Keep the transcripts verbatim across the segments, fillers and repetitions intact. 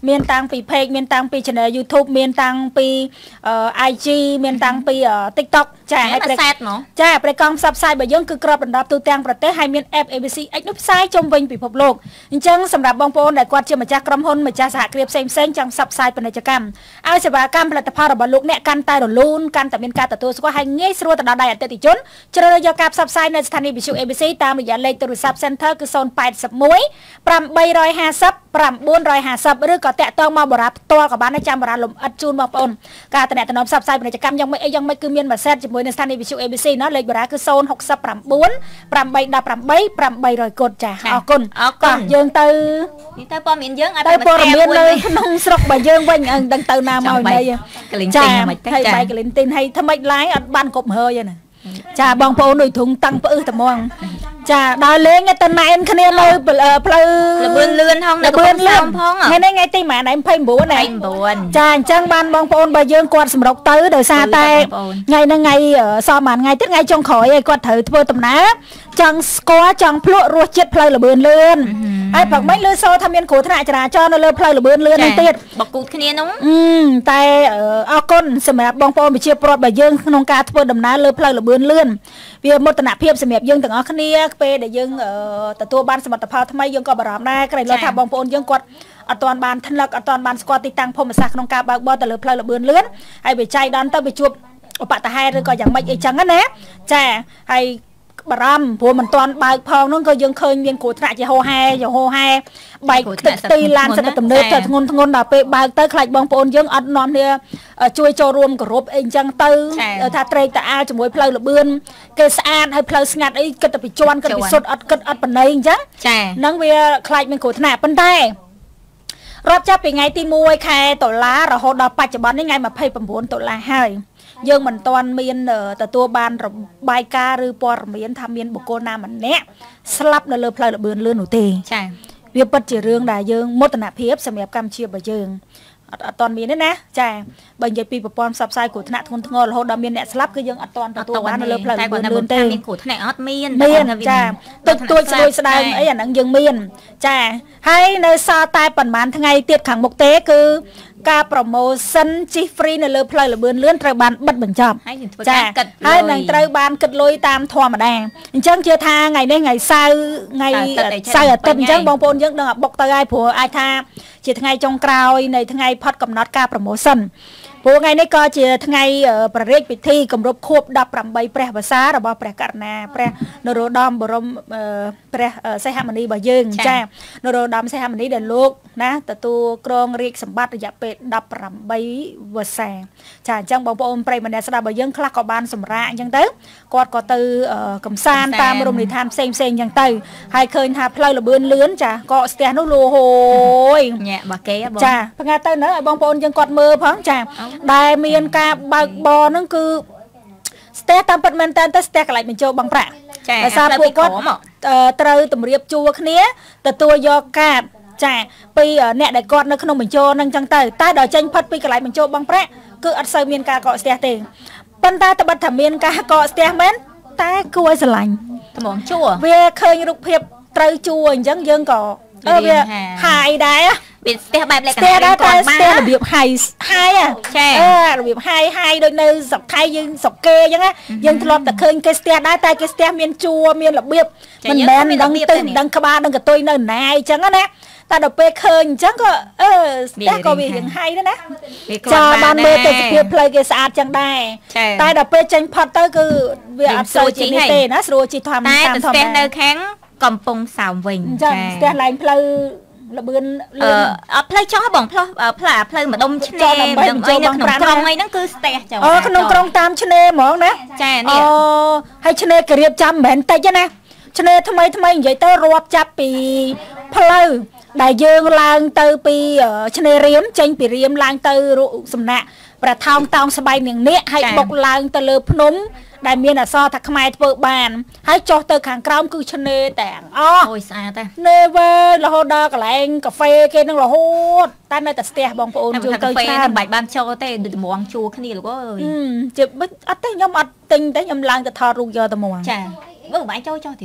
miền tăng pi page miền tăng pi channel YouTube miền tăng pi i g miền tăng pi TikTok chả hay chảไปกองซับไซด์បើយើងគឺក្របដណ្ដប់ទូទាំងប្រទេសហើយមាន app เอ บี ซี เอ็กซ์ នោះផ្សាយជុំវិញពិភពលោកអញ្ចឹងសម្រាប់បងប្អូនដែលគាត់ជាម្ចាស់ក្រុមហ៊ុនម្ចាស់សហគ្រាសផ្សេងផ្សេងចង់ซับไซด์ពាណិជ្ជកម្មឲ្យសេវាកម្មផលិតផលរបស់លោកអ្នកកាន់តែរលូនកាន់តែមានការទទួលស្គាល់ហើយងាយស្រួលទៅដល់ដៃអតិថិជនជ្រើសរើសយកការផ្សព្វផ្សាយនៅស្ថានីយ៍វិទ្យុ เอ บี ซี តាមរយៈលេខទូរស័ព្ទ Center គឺศูนย์ แปด หนึ่ง แปด ห้า ศูนย์ เก้า ห้า ศูนย์ ឬក៏តាក់ទងមកបរិយាផ្ទាល់ក៏បានចាំបរិយាលំអិតជូនបងប្អូនការតំណែងផ្សព្វផ្សាយពាណិជ្ជកម្មយ៉ាងម៉េចអីយ៉ាងម៉េចគឺមានម៉ាសែតជាមួយនឹងស្ថានីយ៍វិទ្យុ เอ บี ซี ណាលេខបរិយាគឺศูนย์ หก แปด แปด แปด หนึ่ง แปด แปด ศูนย์ กดចាអរគុណអរគុណយើងទៅនេះទៅព័ត៌មានយើងឲ្យទៅព័ត៌មាននៅក្នុងស្រុករបស់យើងវិញដឹងទៅណាមកនេះចាហើយបែកកលិនទីនហើយថ្មិចឡាយអត់បានគ្រប់ហើយណាចាបងប្អូនដូចធុងតាំងផ្អឹសតែហ្មងចាដល់លេងទៅណែនគ្នានៅផ្លូវលបឿនលឿនផងនៅកំពង់សោមផងថ្ងៃនេះថ្ងៃទីម៉ានដែរยี่สิบเก้าណាចាអញ្ចឹងបានបងប្អូនរបស់យើងគាត់សម្រុកទៅដោយសារតែថ្ងៃហ្នឹងថ្ងៃសល់មួយថ្ងៃទៀតថ្ងៃចុងក្រោយឯងគាត់ត្រូវធ្វើដំណើរចង់ស្គាល់ចង់ភ្លក់រសជាតិផ្លូវលបឿនលឿនហើយប្រហែលលឺសូថាមានគ្រោះថ្នាក់ចរាចរណ៍នៅលើផ្លូវលបឿនលឿននេះទៀតបកគូតគ្នានោះតែអរគុណសម្រាប់បងប្អូនប្រជាពលរដ្ឋរបស់យើងក្នុងការធ្វើដំណើរលើផ្លូវលបឿនលឿនវាមោទនភាពសម្រាប់យើងទាំងអស់គ្នាពេលដែលយើងទទួលបានសមិទ្ធផលថ្មីយើងក៏បារម្ភដែរក្រែងលើថាបងប្អូនយើងគាត់អត់ទាន់បានថ្នឹកអត់ទាន់បានស្គាល់ទីតាំងភូមិសាស្ត្រក្នុងការបើកបរទៅលើផ្លូវលបឿនលឿនហើយវាចៃដន្យទៅវាជួបឧបតហេតុឬក៏យ៉ាងម៉េចអីចឹងណាចាហើយបារម្ភព្រោះមិនទាន់បើកផងនោះក៏យើងឃើញមានគ្រោះថ្នាក់ជាហូរហែជាហូរហែបែកទឹកទីឡានសិនទំនើបទៅធ្ងន់ធ្ងរដល់ពេលបើកទៅខ្លាចបងប្អូនយើងអត់នាំគ្នាជួយចូលរួមគោរពអីចឹងទៅថាត្រេកតាអាលជាមួយផ្លូវលបឿនគេស្អាតហើយផ្លូវស្ងាត់អីគិតតែពីជន់គិតពីសុទ្ធអត់គិតអត់បណៃអញ្ចឹងហ្នឹងវាខ្លាចមានគ្រោះថ្នាក់ប៉ុន្តែរាប់ចាប់ពីថ្ងៃទីមួយខែតុលារហូតដល់បច្ចុប្បន្ននេះថ្ងៃยี่สิบเก้าតុលាហើយយើងមិនទាន់មានទទួលបានរបាយការណ៍ឬព័ត៌មានថាមានបុគ្គលណាម្នាក់ស្លាប់នៅលើផ្លូវលបឿនលឿននោះទេចាវាពិតជារឿងដែលយើងមោទនភាពសម្រាប់កម្ពុជារបស់យើងអត់អត់ទាន់មានទេណាចាបើនិយាយពីប្រព័ន្ធផ្សព្វផ្សាយគ្រោះថ្នាក់ធ្ងន់ធ្ងររហូតដល់មានអ្នកស្លាប់គឺយើងអត់ទាន់ទទួលបាននៅលើផ្លូវលបឿនលឿនទេមានគ្រោះថ្នាក់អត់មានមានចាទុកទួចស្រួយស្ដើងអីអាហ្នឹងយើងមានចាហើយនៅសល់តែប្រហែលថ្ងៃទៀតខាងមុខទេគឺការ promotion ជិះ free នៅលើផ្លូវលបឿនលឿនត្រូវបានបិទបញ្ចប់ចាហើយនឹងត្រូវបានគិតលុយតាមធម្មតាអញ្ចឹងជឿថាថ្ងៃនេះថ្ងៃសៅរ៍ថ្ងៃសៅរ៍អាទិត្យអញ្ចឹងបងប្អូនយើងដឹងឲ្យបុកទៅហើយព្រោះអាចថាជាថ្ងៃចុងក្រោយនៃថ្ងៃផុតកំណត់ការ promotion ព្រោះថ្ងៃនេះក៏ជាថ្ងៃព្រះរាជពិធីគម្រប់ខួបដប់ប្រាំបីព្រះវស្សារបស់ព្រះករុណាព្រះនរោត្តមបរមព្រះសីហមុនីរបស់យើងចានរោត្តមសីហមុនីដែលលោកណាទទួលគ្រងរាជសម្បត្តិរយៈពេលដប់ប្រាំបីវស្សាចាអញ្ចឹងបងប្អូនប្រិយមិត្តអ្នកស្ដាប់របស់យើងខ្លះក៏បានសម្រាកអញ្ចឹងទៅគាត់ក៏ទៅកំសាន្តតាមរមណីយដ្ឋានផ្សេងផ្សេងអញ្ចឹងទៅហើយឃើញថាផ្លូវលបឿនលឿនចាក៏ស្ទះនោះលូហូយញាក់របស់គេបងចាផ្ងាទៅនៅឲ្យបងប្អូនយើងគាត់មើលផងចាដែលមានការបើកបរហ្នឹងគឺស្ទះតាមពិតមែនតើស្ទះកន្លែងបញ្ចូលបង់ប្រាក់ដោយសារពួកគាត់ត្រូវតម្រៀបជួរគ្នាទទួលយកកាតចាពីអ្នកដែលគាត់នៅក្នុងបញ្ចូលហ្នឹងចឹងទៅតែដល់ចេញផុតពីកន្លែងបញ្ចូលបង់ប្រាក់គឺអត់សូវមានការកកស្ទះទេប៉ុន្តែត្បិតថាមានការកកស្ទះមែនតែគួរឲ្យស្រឡាញ់ត្មងជួរវាឃើញរូបភាពត្រូវជួរអញ្ចឹងយើងក៏អឺវាហាយដែរវាស្ទះបែបលក្ខណៈស្ទះដែរតែស្ទះរបៀបហាយហាយចាអឺរបៀបហាយហាយដូចនៅស្រុកថៃយើងស្រុកគេអញ្ចឹងណាយើងធ្លាប់តែឃើញគេស្ទះដែរតែគេស្ទះមានជួរមានរបៀបមិនមែនដឹងទឹះដឹងក្បាលដឹងកតុយនៅណាអញ្ចឹងណាតែដល់ពេលឃើញអញ្ចឹងក៏អឺស្ទះក៏វាយ៉ាងហាយដែរណាចាបានមើលទៅសភាពផ្លូវគេស្អាតចឹងដែរតែដល់ពេលចេញផុតទៅគឺវាអត់សូវជានេះទេណាស្រួលជិះធម្មតាតាមធម្មតាតែស្ទះនៅខាងកំពង់សោមវិញចាស្ទះឡើងផ្លូវលបឿនលឿនអត់ផ្លូវចុះបងផ្លូវផ្លូវផ្លូវម្ដុំឆ្នេរម្ដុំអីនៅក្នុងក្រុងអីហ្នឹងគឺស្ទះចុះអូក្នុងក្រុងតាមឆ្នេរហ្មងណាចានេះអូហើយឆ្នេរគេរៀបចំមិនមែនតិចទេណាឆ្នេរថ្មីថ្មីនិយាយទៅរាប់ចាប់ពីផ្លូវដែលយើងឡើងទៅពីឆ្នេររៀមចេញពីរៀមឡើងទៅសំណាក់ព្រះថោងតោងស្បៃនាងនាគហើយបុកឡើងទៅលើភ្នំដែលមានអក្សរថាខ្មែរធ្វើបានហើយចុះទៅខាងក្រោមគឺឆ្នេរទាំងអស់អូយស្អាតទេនេវេរហូតដល់កន្លែងកាហ្វេគេនឹងរហូតតែនៅតែស្ទះបងប្អូនជួយទៅច្រើនមិនបាច់បានចូលទេដូចត្មងជួគ្នាលោកអើយជាអត់ទេខ្ញុំអត់ទិញទេខ្ញុំឡើងទៅថតរូបយកតែហ្មងចាមើលមិនបាច់ចូលចុះទៀតអ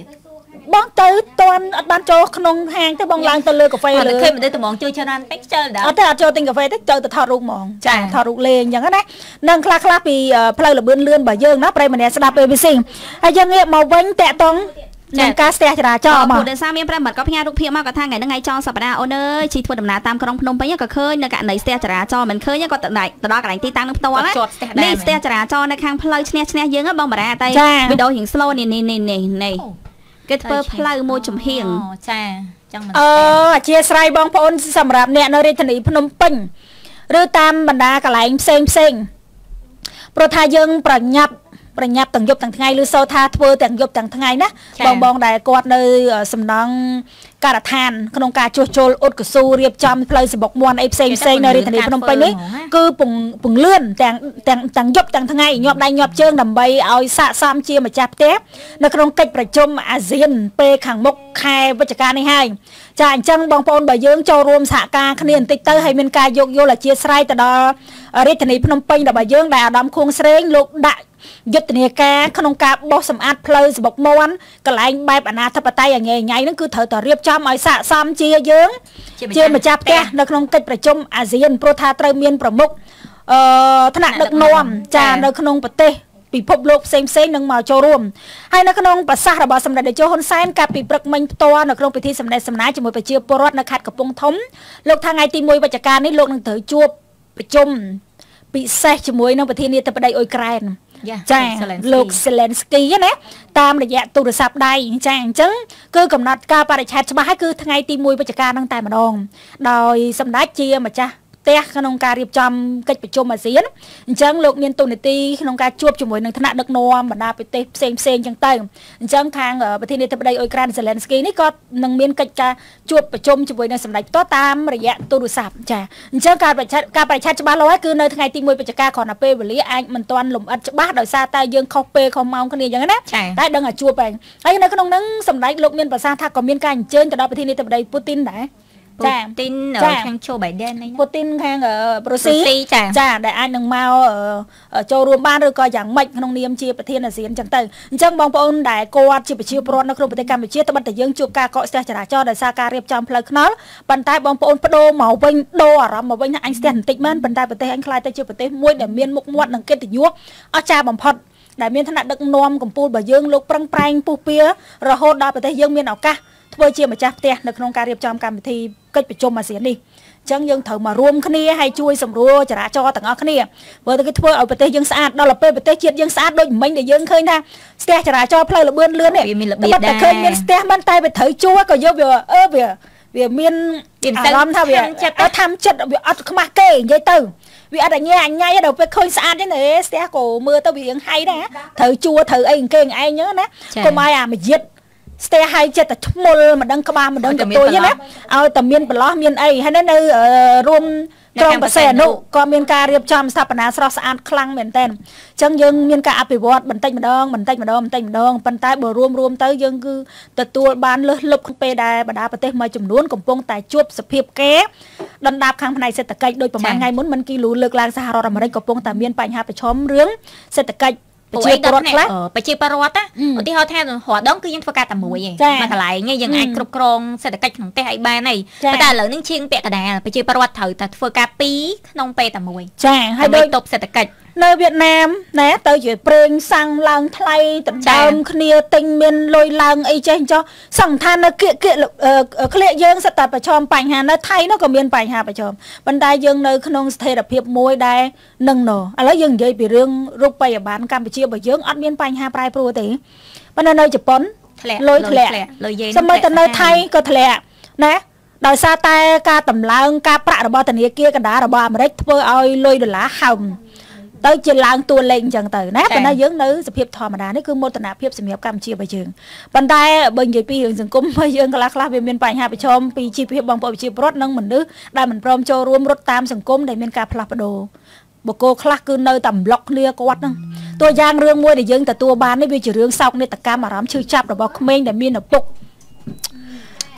បងទៅតន់អត់បានចូលក្នុងហាងទៅបងឡើងទៅលើកាហ្វេលើឃើញមិនទៅត្មងជួយច្រើនពេកចើដែរអត់ទេអត់ចូលទិញកាហ្វេទេចូលទៅថតរូបហ្មងចាថតរូបលេងអញ្ចឹងណានឹងខ្លះខ្លះពីផ្លូវលបឿនលឿនរបស់យើងណាប្រិយម្នាក់ស្ដាប់ A B C ហើយយើងងាកមកវិញតាក់តងនឹងការស្ទះចរាចរណ៍មកព្រោះដោយសារមានប្រិយមិត្តក៏ផ្ញើរូបភាពមកក៏ថាថ្ងៃហ្នឹងថ្ងៃចុងសប្តាហ៍អូនអើយជិះធ្វើដំណើរតាមក្រុងភ្នំពេញក៏ឃើញនៅករណីស្ទះចរាចរណ៍មិនឃើញក៏ទៅដល់កន្លែងទីតាំងនឹងផ្ទាល់ណានេះស្ទះចរាចរណ៍នៅខាងផ្លូវឈ្នះឈ្នះយើងបងបារ៉ាតែវីដេអូរៀង slow នេះនេះនេះនេះគេធ្វើផ្លូវមួយចំហៀងចាចឹងមិនអឺអធិស្ឋានបងប្អូនសម្រាប់អ្នកនៅរាជធានីភ្នំពេញឬតាមបណ្ដាកន្លែងផ្សេងផ្សេងព្រោះថាយើងប្រញាប់ប្រញាប់ទាំងយប់ទាំងថ្ងៃឬសូថាធ្វើទាំងយប់ទាំងថ្ងៃណាបងបងដែលគាត់នៅសំណង់ការដ្ឋានក្នុងការជួសជុលឧត្តកស៊ូរៀបចំផ្លូវសបុកមន់អីផ្សេងផ្សេងនៅរាជធានីភ្នំពេញនេះគឺពងពងលឿនទាំងទាំងទាំងយប់ទាំងថ្ងៃញាប់ដៃញាប់ជើងដើម្បីឲ្យស័ក្តិសមជាម្ចាស់ផ្ទះនៅក្នុងកិច្ចប្រជុំអាស៊ានពេលខាងមុខខែវិច្ឆិកានេះហើយចាអញ្ចឹងបងប្អូនបើយើងចូលរួមសហការគ្នាបន្តិចទៅហើយមានការយោគយល់អធ្យាស្រ័យទៅដល់រាជធានីភ្នំពេញរបស់យើងដែលអាដាមខួងស្រេងលោកដាក់យុទ្ធនាការក្នុងការបោសសម្អាតផ្លូវសបុកមន់កន្លែងបែបអនាធិបតេយ្យឲ្យញ៉ៃហ្នឹងគឺត្រូវតែរៀបចំឲ្យស័ក្តិសមជាយើងជាម្ចាស់ផ្ទះនៅក្នុងកិច្ចប្រជុំអាស៊ានព្រោះថាត្រូវមានប្រមុខអឺថ្នាក់ដឹកនាំចានៅក្នុងប្រទេសពិភពលោកផ្សេងផ្សេងនឹងមកចូលរួមហើយនៅក្នុងប្រសាសន៍របស់សម្ដេចតេជោហ៊ុនសែនកាលពីព្រឹកមិញផ្ទាល់នៅក្នុងពិធីសម្ដែងសម្ដែងជាមួយប្រជាពលរដ្ឋនៅខេត្តកំពង់ធំលោកថាថ្ងៃទីមួយវិច្ឆិកានេះលោកនឹងត្រូវជួបប្រជុំពិសេសជាមួយនឹងប្រធានាធិបតីអ៊ុយក្រែនចាលោក Zelensky ណាតាមរយៈទូរស័ព្ទដៃចាអញ្ចឹងគឺកំណត់ការបរិច្ឆេទច្បាស់ហើយគឺថ្ងៃទីមួយវិច្ឆិកានឹងតែម្ដងដោយសម្ដេចជាម្ចាស់ផ្ទះក្នុងការរៀបចំកិច្ចប្រជុំអាស៊ានអញ្ចឹងលោកមានទូនាទីក្នុងការជួបជាមួយនឹងថ្នាក់ដឹកនាំបណ្ដាប្រទេសផ្សេងផ្សេងអញ្ចឹងទៅអញ្ចឹងខាងប្រធានាធិបតីអ៊ុយក្រែន Zelensky នេះក៏នឹងមានកិច្ចការជួបប្រជុំជាមួយនឹងសម្ដេចផ្ទាល់តាមរយៈទូរស័ព្ទចាអញ្ចឹងការបរិច្ឆេទការបរិច្ឆេទច្បាស់លាស់ហើយគឺនៅថ្ងៃទីមួយវិច្ឆិកាគ្រាន់តែពេលវេលាអាចមិនទាន់លម្អិតច្បាស់ដោយសារតែយើងខុសពេលខុសម៉ោងគ្នាអញ្ចឹងណាតែដឹងតែជួបហើយហើយនៅក្នុងហ្នឹងសម្ដេចលោកមានប្រសាសន៍ថាក៏មានការអញ្ជើញទៅដល់ប្រធានាធិបតីពូទីនដែរចាទីនខាងជូបៃដេននេះពូទីនខាងប្រូស៊ីចាដែលអាចនឹងមកចូលរួមបានឬក៏យ៉ាងម៉េចក្នុងនាមជាប្រធានអាស៊ានអញ្ចឹងទៅអញ្ចឹងបងប្អូនដែលគាត់ជាប្រជាពលរដ្ឋនៅក្នុងប្រទេសកម្ពុជាត្បិតតែយើងជួបការកកស្ទះចរាចរណ៍ដោយសារការរៀបចំផ្លូវថ្នល់ប៉ុន្តែបងប្អូនបដូរមកវិញដូរអារម្មណ៍មកវិញថាអញស្ទះបន្តិចមែនប៉ុន្តែប្រទេសអញខ្លាចទៅជាប្រទេសមួយដែលមានមុខមាត់និងកិត្តិយសអស្ចារ្យបំផុតដែលមានឋានៈដឹកនាំកម្ពុជារបស់យើងលោកប្រឹងប្រែងពុះពៀរហូតដល់ប្រទេសយើងមានឱកាសធ្វើជាម្ចាស់ផ្ទះនៅក្នុងការរៀបចំកម្មវិធីកិច្ចប្រជុំអាស៊ាននេះអញ្ចឹងយើងត្រូវមករួមគ្នាហើយជួយសម្រួលចរាចរណ៍ទាំងអស់គ្នាបើទៅគេធ្វើឲ្យប្រទេសយើងស្អាតដល់ពេលប្រទេសជាតិយើងស្អាតដូចមិញដែលយើងឃើញថាស្ទះចរាចរណ៍ផ្លូវលបឿនលឿននេះវាមានរបៀបដែរតែឃើញមានស្ទះមិនតែវាត្រូវជួក៏យកវាអឺវាវាមានអារម្មណ៍ថាវាអត់ធម្មចិត្តវាអត់ខ្មាស់គេនិយាយទៅវាអត់អញ្ញាអញ្ញាដល់ពេលឃើញស្អាតទេណាស្ទះក៏មើលទៅវារៀងហៃដែរត្រូវជួត្រូវអីគេឯងហ្នឹងណាកុំឲ្យអាមួយទៀតស្ទះហើយចិត្តតែឈ្មោលមិនដឹងក្បាលមិនដឹងកតុយណាឲ្យតែមានប្រឡោះមានអីហើយនៅរួមក្រុងបសេអនុក៏មានការរៀបចំស្ថាបនាស្រស់ស្អាតខ្លាំងមែនតើអញ្ចឹងយើងមានការអភិវឌ្ឍបន្តិចម្ដងបន្តិចម្ដងបន្តិចម្ដងប៉ុន្តែបើរួមរួមទៅយើងគឺទទួលបានលើសលប់ពេលដែលបណ្ដាប្រទេសមួយចំនួនកំពុងតែជួបសភាពកេដណ្ដាបខាងផ្នែកសេដ្ឋកិច្ចដោយប្រហែលថ្ងៃមុនមិនគីលូលើកឡើងសហរដ្ឋអាមេរិកកំពុងតែមានបញ្ហាប្រឈមរឿងសេដ្ឋកិច្ចប្រជាពលរដ្ឋខ្លះប្រជាពលរដ្ឋណាឧទាហរណ៍ថារាល់ដងគឺយើងធ្វើការតែមួយឯងមកកន្លែងយើងអាចគ្រប់គ្រងសេដ្ឋកិច្ចក្នុងផ្ទះឲ្យបានហើយតែឥឡូវនេះជាងពាក់កណ្ដាលប្រជាពលរដ្ឋត្រូវតែធ្វើការពីរក្នុងពេលតែមួយចាហើយដូចទប់សេដ្ឋកិច្ចនៅវៀតណាមណាទៅជាប្រេងសាំងឡើងថ្លៃដណ្ដើមគ្នាទិញមានលុយឡើងអីចេះចុះសង្ឃាននៅគៀកគៀកក្លៀកយើងសិតតែប្រឈមបញ្ហានៅថៃនោះក៏មានបញ្ហាប្រឈមប៉ុន្តែយើងនៅក្នុងស្ថិរភាពមួយដែលនឹងណឥឡូវយើងនិយាយពីរឿងរូបិយប័ណ្ណកម្ពុជារបស់យើងអត់មានបញ្ហាប្រែប្រួលទេប៉ុន្តែនៅជប៉ុនលុយធ្លាក់សម្បីតែនៅថៃក៏ធ្លាក់ណាដោយសារតែការតម្លើងការប្រាក់របស់ធនាគារកណ្ដាលរបស់អាមេរិកធ្វើឲ្យលុយដុល្លារហោងទៅជាឡើងតួលេខអញ្ចឹងទៅណាប៉ុន្តែយើងនៅសភាពធម្មតានេះគឺមោទនភាពសម្រាប់កម្ពុជារបស់យើងប៉ុន្តែបើនិយាយពីរឿងសង្គមរបស់យើងខ្លះខ្លះវាមានបញ្ហាប្រឈមពីជីវភាពបងប្អូនប្រជាពលរដ្ឋនិងមនុស្សដែលមិនព្រមចូលរួមរត់តាមសង្គមដែលមានការផ្លាស់ប្ដូរបុគ្គលខ្លះគឺនៅតែប្លុកគ្នាគាត់ហ្នឹងតួយ៉ាងរឿងមួយដែលយើងទទួលបាននេះវាជារឿងសោកនាដកម្មអារម្មណ៍ឈឺចាប់របស់ក្មេងដែលមានឪពុកវា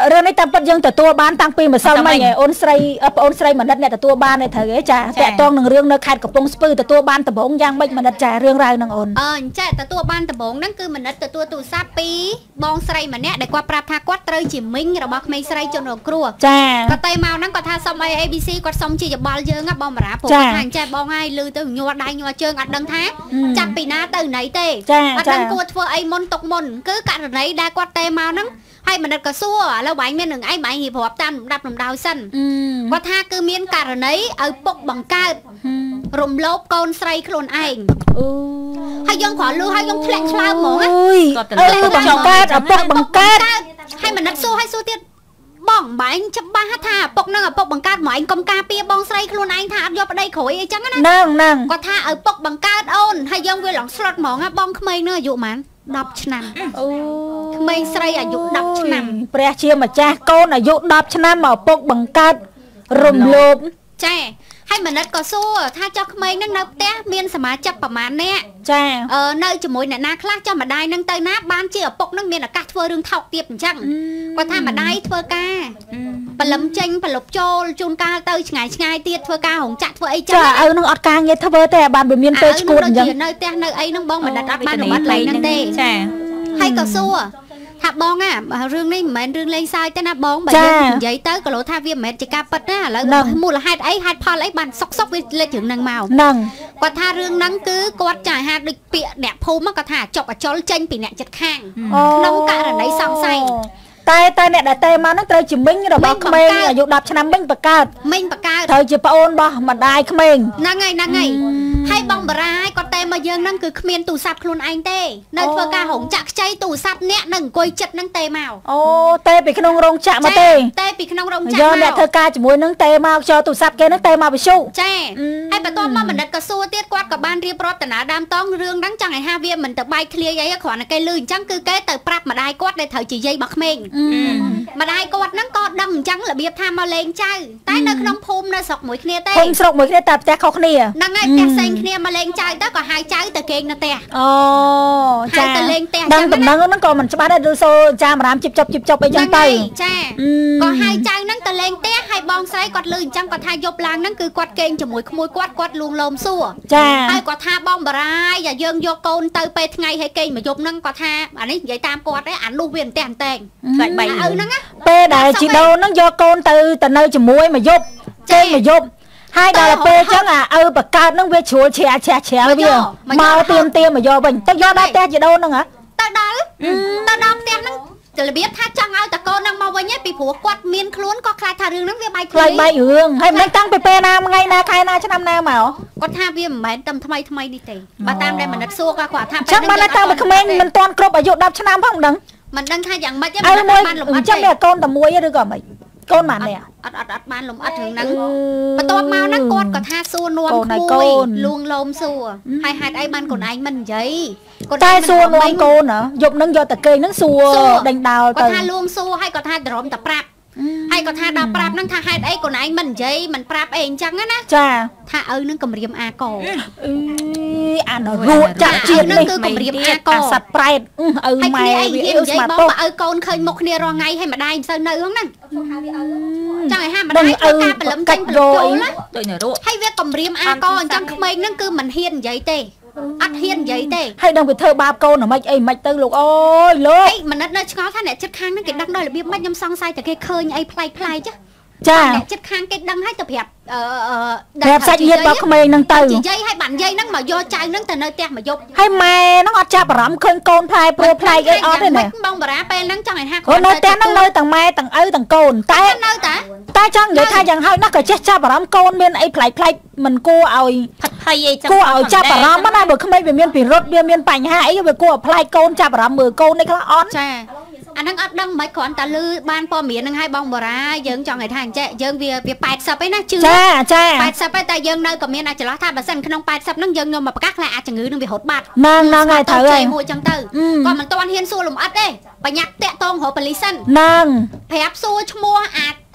រឿងនេះតាមពិតយើងទទួលបានតាំងពីម្សិលមិញអូនស្រីបងអូនស្រីមនិតអ្នកទទួលបានឯត្រូវឯចាតាក់ទងនឹងរឿងនៅខេត្តកំពង់ស្ពឺទទួលបានដំបងយ៉ាងម៉េចមនិតចារឿងរ៉ាវហ្នឹងអូនអឺអញ្ចឹងទទួលបានដំបងហ្នឹងគឺមនិតទទួលទូរស័ព្ទពីបងស្រីម្នាក់ដែលគាត់ប្រាប់ថាគាត់ត្រូវជាមីងរបស់ក្មេងស្រីជនរងគ្រោះចាគាត់ទៅមកហ្នឹងគាត់ថាសុំអី A B C គាត់សុំជាយោបល់យើងបងបារាព្រោះគាត់ថាអញ្ចឹងបងហើយលឺទៅញ័រដៃញ័រជើងអត់ដឹងថាចាប់ពីណាទៅណីទេអត់ដឹងគួរធ្វើអីមុនទុកមុនគឺករណីដែលគាត់តែមកហ្នឹងហើយមនិតក៏សួរឥឡូវបាញ់មាននឹងឯងបាញ់រៀបរាប់តាមលំដាប់លំដោយសិនគាត់ថាគឺមានករណីឲ្យពុកបង្កើតរំលោភកូនស្រីខ្លួនឯងអូហើយយើងគ្រាន់លឺហើយយើងធ្លាក់ឆ្លើមហ្មងណាគាត់ទៅបង្កើតឲ្យពុកបង្កើតហើយមនិតសួរហើយសួរទៀតបងបាញ់ច្បាស់ថាពុកនឹងឲ្យពុកបង្កើតមកឯងកុំការពារបងស្រីខ្លួនឯងថាអត់យកប្តីក្រួយអីចឹងណាហ្នឹងហ្នឹងគាត់ថាឲ្យពុកបង្កើតអូនហើយយើងវាឡងស្លុតហ្មងបងក្មេងនឹងអាយុប៉ុន្មានដប់ឆ្នាំអូក្មេងស្រីអាយុដប់ឆ្នាំព្រះជាម្ចាស់កូនអាយុដប់ឆ្នាំមកពុកបង្កើតរំលោភចាហើយមនិតក៏សួរថាចុះក្មេងនឹងនៅផ្ទះមានសមាជិកប្រមាណអ្នកចាអឺនៅជាមួយអ្នកណាខ្លះចុះម្ដាយនឹងទៅណាបានជាឪពុកនឹងមានឱកាសធ្វើរឿងថោកទាបអញ្ចឹងគាត់ថាម្ដាយធ្វើការបលឹមចេញបលប់ចូលជួនកាលទៅឆ្ងាយឆ្ងាយទៀតធ្វើការរោងចក្រធ្វើអីចឹងចាឪនឹងអត់ការងារធ្វើទេបានវាមានពេលឈួតអញ្ចឹងនៅផ្ទះនៅអីនឹងបងមនិតអត់បានរមាត់លេងហ្នឹងទេចាហើយក៏សួរថាបងអារឿងនេះមិនមែនរឿងលេងសើចទេណាបងបើយើងនិយាយទៅក៏លោថាវាមិនមែនជាការពិតណាឥឡូវមូលហេតុអីហេតុផលអីបានសុកសុកវាលេចរឿងហ្នឹងមកហ្នឹងគាត់ថារឿងហ្នឹងគឺគាត់ចាយហាដូចពាក្យអ្នកភូមិគាត់ថាចប់អចលចេញពីអ្នកចិត្តខាងក្នុងករណីសង្ស័យតែតែអ្នកដែលតែមកហ្នឹងត្រូវជាមីងរបស់ក្មេងអាយុដប់ឆ្នាំមីងបង្កើតមីងបង្កើតត្រូវជាប្អូនរបស់ម្ដាយក្មេងហ្នឹងហើយហ្នឹងហើយហើយបងបារាយគាត់តែមកយើងហ្នឹងគឺគ្មានទូរស័ព្ទខ្លួនឯងទេនៅធ្វើការរោងចក្រខ្ចីទូរស័ព្ទអ្នកនឹងអង្គុយចិត្តហ្នឹងទេមកអូទេពីក្នុងរោងចក្រមកទេទេពីក្នុងរោងចក្រយកអ្នកធ្វើការជាមួយនឹងទេមកចូលទូរស័ព្ទគេហ្នឹងទេមកវិសុចាហើយបន្ទាប់មកបណ្ឌិតក៏សួរទៀតគាត់ក៏បានរៀបរាប់តាណាដើមតងរឿងហ្នឹងចង់ឲ្យហាវាមិនទៅបាយឃ្លាយអីគ្រាន់តែគេលឺអញ្ចឹងគឺគេទៅប្រាប់ម្ដាយគាត់ដែលត្រូវជាយាយរបស់ក្មេងម្ដាយគាត់ហ្នឹងក៏ដឹងអញ្ចឹងរបៀបថាមកលេងចៅតែនៅក្នុងភូមិនៅស្រុកមួយគ្នាទេភូមិស្រុកមួយគ្នាតែផ្ទះខុសគ្នាហ្នឹងហើយផ្ទះផ្សេងគ្នាមកលេងចៅទៅក៏ហៅចៅទៅគេងនៅផ្ទះអូចាទៅលេងផ្ទះដឹងដំណឹងហ្នឹងក៏មិនច្បាស់ដែរឬសូចាមរាមជីបចប់ជីបចប់អីចឹងទៅចាក៏ហៅចៅហ្នឹងទៅលេងផ្ទះហើយបងស្រីគាត់លឺអញ្ចឹងគាត់ថាយប់ឡើងហ្នឹងគឺគាត់គេងជាមួយក្មួយគាត់គាត់លួងលោមសួរចាហើយគាត់ថាបងបារាយយ៉ាយើងយកកូនទៅពេលថ្ងៃហើយគេងមួយយប់ហ្នឹងគាត់ថាអានេះនិយាយតាមគាត់ទេអានោះវាផ្ទះអន្តែងខ្លាចបីឪហ្នឹងពេលដែលជីដូនហ្នឹងយកកូនទៅទៅនៅជាមួយមួយយប់ចេញមួយយប់ហើយដល់ពេលអញ្ចឹងអាឪបកើតហ្នឹងវាជ្រួលជ្រះជ្រះជ្រះវាមកទៀមទៀមមកយកវិញទៅយកដល់ផ្ទះជីដូនហ្នឹងហ៎ទៅដល់ទៅដល់ផ្ទះហ្នឹងទៅរបៀបថាចង់ឲ្យតកូនហ្នឹងមកវិញឯងពីព្រោះគាត់មានខ្លួនក៏ខ្លាចថារឿងហ្នឹងវាបែកគ្នាបែករឿងហើយមិនតាំងពីពេលណាថ្ងៃណាខែណាឆ្នាំណាមកគាត់ថាវាមិនមែនតែថ្មីថ្មីនេះទេបើតាមដែលមនិតសួរគាត់គាត់ថាពេលហ្នឹងចឹងបានតាំងពីក្មេងមិនទាន់គ្រប់អាយុដប់ឆ្នាំផងមិនដឹងមិនដឹងថាយ៉ាងម៉េចទេមិនបានលំអិតទេចឹងមានកូនតែមួយឬក៏មិនកូនបានទេអត់អត់អត់បានលំអិតរឿងហ្នឹងបន្ទាប់មកហ្នឹងគាត់ក៏ថាសួរនាំគួយលួងលោមសួរហើយហេតុអីបានកូនឯងមិននិយាយតែសួរនាំកូនហ៎យប់ហ្នឹងយកតែគេងហ្នឹងសួរដេញដោលទៅគាត់ថាលួងសួរហើយគាត់ថាដរំតែប្រាប់ហើយគាត់ថាដល់ប្រាប់ហ្នឹងថាហេតុអីកូនឯងមិននិយាយមិនប្រាប់អីអញ្ចឹងណាចាថាឪនឹងគម្រាមអាកអឺអានរួចចាក់ជាតិនេះគឺគម្រាមអាកអាសត្វប្រែតឪម៉ែវាអ៊ីស្មាតបងបើឪកូនឃើញមុខគ្នារាល់ថ្ងៃហើយម្ដាយមិនសូវនៅហ្នឹងណាចឹងឲ្យហាម្ដាយធ្វើការបលឹមចេញបលប់ចូលណាដូចនៅរក់ហើយវាគម្រាមអាកអញ្ចឹងក្មេងហ្នឹងគឺមិនហ៊ាននិយាយទេអត់ហ៊ាននិយាយទេហើយដឹងវាធ្វើបាបកូនហ្មិចអីហ្មិចទៅលោកអូយលោកហីមនិតនៅឆ្ងល់ថាអ្នកចិត្តខាងហ្នឹងគេដឹងដល់របៀបម៉េចខ្ញុំសង្ស័យតែគេឃើញអីប្លែកប្លែកចាចាអ្នកចិត្តខាងគេដឹងហើយទៅប្រាប់អឺប្រាប់សាច់ញាតិរបស់ក្មេងហ្នឹងទៅនិយាយឲ្យបាននិយាយហ្នឹងមកយកចៅហ្នឹងទៅនៅផ្ទះមកយប់ហើយម៉ែហ្នឹងអត់ចាប់អារម្មណ៍ឃើញកូនផ្លែព្រោះផ្លែអីអត់ទេណាបងបារាពេលហ្នឹងចង់ឲ្យថាគាត់នៅផ្ទះហ្នឹងនៅទាំងម៉ែទាំងឪទាំងកូនតែនៅតាតែចង់និយាយថាយ៉ាងហោចណាស់ក៏ចេះចាប់អារម្មណ៍កូនមានអីប្លែកប្លែកមិនគួរឲ្យផិតភ័យអីចឹងគួរឲ្យចាប់អារម្មណ៍ណាបើក្មេងវាមានពិរុទ្ធវាមានបញ្ហាអីវាគួរឲ្យប្លែកកូនចាប់អារម្មណ៍មើលកូននេះខ្លះអត់ចាអាហ្នឹងអត់ដឹងមិនគ្រាន់តែលឺបានព័ត៌មានហ្នឹងឲ្យបងបារាយើងចង់ឲ្យថាអញ្ចឹងយើងវាវាប៉ែតសិបឯណាជឿចាចាប៉ែតសិបឯតែយើងនៅក៏មានអាចចន្លោះថាបើសិនក្នុងប៉ែតសិបហ្នឹងយើងយកមកប្រកាសខ្លះអាចជំងឺនឹងវារត់បាត់ហ្នឹងហ្នឹងហើយត្រូវហើយមួយអញ្ចឹងទៅគាត់មិនទាន់ហ៊ានសួរលំអិតទេបញ្ញាក់តាក់តងរកប៉ូលីសសិនហ្នឹងប្រាប់សួរឈ្មោះអាចប៉ែ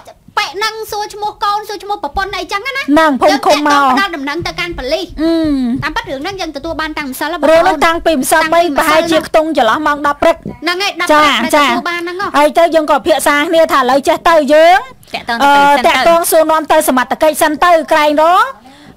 năng xua cho một con xua cho một bọc con này chẳng á nàng phong không màu đang đầm nắng ta can phải ly tam bắt được năng dân từ tua ban tăng sao là rồi nó tăng pìm sao mấy và hai chiếc tung cho nó mang đập rực năng ấy đập rực từ tua ban năng ai tới dân có phía xa nè thả lời chết tới dương tẹt con xua non tới sầm mặt cây sân tới cây đó